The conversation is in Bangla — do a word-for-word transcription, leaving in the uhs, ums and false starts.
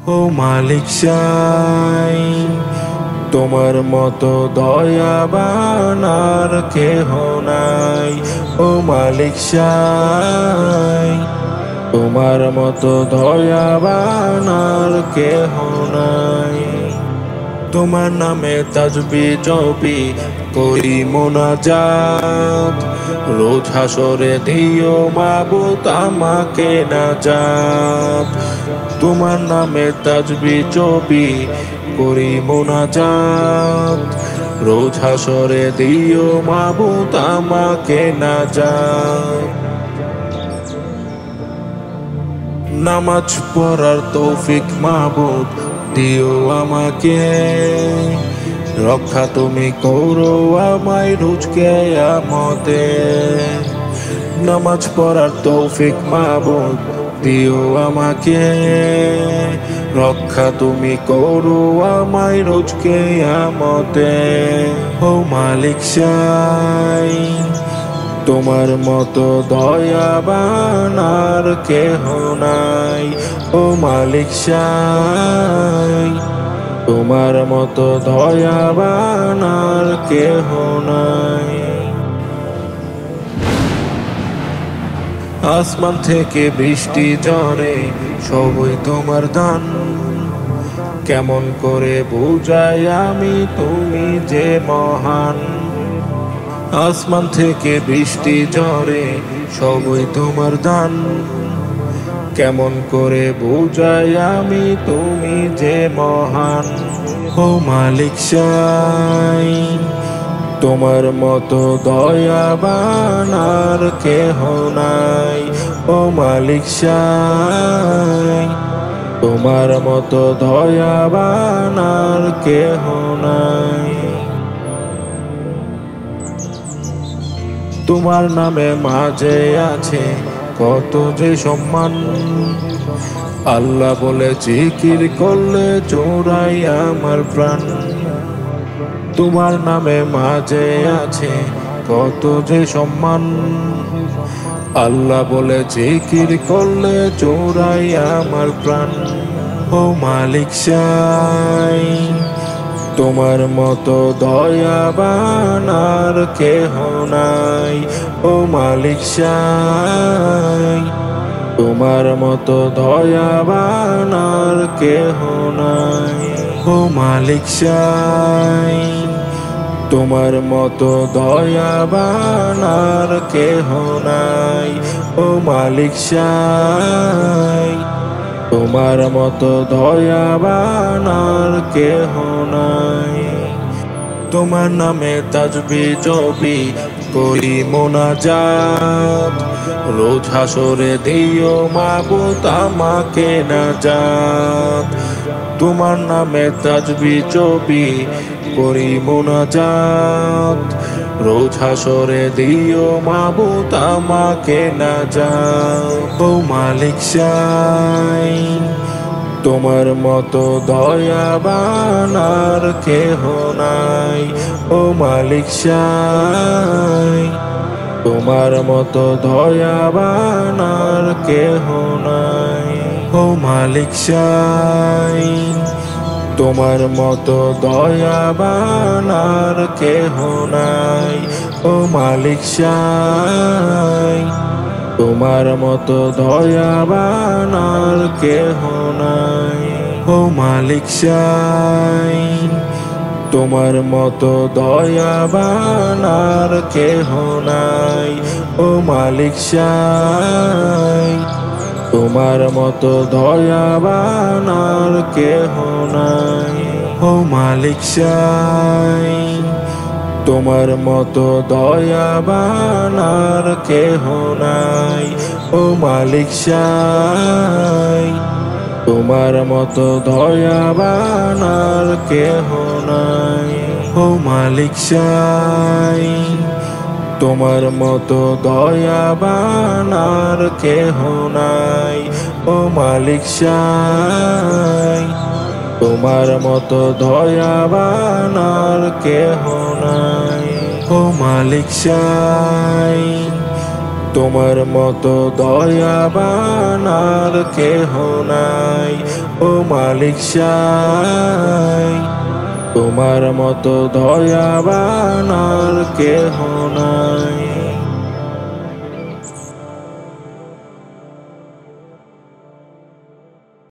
ও মালিক চাই তোমার মতো দয়াবান আর কেহ নাই। ও মালিক চাই তোমার মতো দয়াবান আর কেহ নাই। তোমার নামে তাজবি জপি করি মোনাজাত, রোজ হাসরে দিও মাবুদ আমাকে নাজাত। তোমার নামে তাজবি জপি করি মোনাজাত, রোজ হাসরে দিও মাবুদ আমাকে নাজাত। নামাজ পড়ার তৌফিক মাবুদ দিও আমাকে, রক্ষা তুমি করো আমায় রোজ কিয়ামতে। নামাজ পড়ার তৌফিক মাবুদ দিও আমাকে, রক্ষা তুমি করো আমায় রোজ কিয়ামতে। ও মালিক চাই তোমার মতো দয়াবান আর কেহ নাই। ও মালিক চাই তোমার মতো দয়াবান আর কেহ নাই। আসমান থেকে বৃষ্টি ঝরে সবই তোমার দান, কেমন করে বুঝাই আমি তুমি যে মহান। আসমান থেকে বৃষ্টি ঝরে সবই তোমার দান, কেমন করে বুঝাই আমি তুমি যে মহান। ও মালিক চাই তোমার মতো দয়াবান আর কেহ নাই। ও মালিক চাই তোমার মতো দয়াবান আর কেহ নাই। তোমার নামে মাঝে আছে কত যে সম্মান, আল্লাহ বলে জিকির করলে চোরাই আমার প্রাণ। তোমার নামে মাঝে আছে কত যে সম্মান, আল্লাহ বলে জিকির করলে চোরাই আমার প্রাণ। ও মালিক চাই তোমার মতো দয়াবান আর কেহ নাই। ও মালিক চাই তোমার মতো দয়াবান আর কেহ নাই। ও মালিক চাই তোমার মতো দয়াবান আর কেহ নাই। ও মালিক চাই তোমার মতো দয়াবান আর কেহ নাই। তোমার নামে তাজবি জপি করি মোনাজাত, রোজ হাসরে দিও মাবুদ আমাকে নাজাত। তোমার নামে তাজবি জপি করি মোনাজাত, রোজ হাসরে দিও মাবুদ আমাকে নাজাত। ও মালিক চাই তোমার মতো দয়াবান আর কেহ নাই। ও মালিক চাই তোমার মতো দয়াবান আর কেহ নাই। ও মালিক চাই তোমার মতো দয়াবান আর কেহ নাই। ও মালিক চাই তোমার মতো দয়াবান আর কেহ নাই। ও মালিক চাই তোমার মতো দয়াবান আর কেহ নাই। ও মালিক চাই তোমার মতো দয়াবান আর কেহ নাই। ও মালিক চাই তোমার মতো দয়াবান আর কেহ নাই। ও মালিক চাই তোমার মতো দয়াবান আর কেহ নাই। ও মালিক চাই তোমার মতো দয়াবান আর কেহ নাই। ও মালিক চাই তোমার মতো দয়াবান আর কেহ নাই। ও মালিক চাই তোমার মতো দয়াবান আর কেহ নাই ও মালিক সাই। তোমার মতো দয়াবান আর কেহ নাই।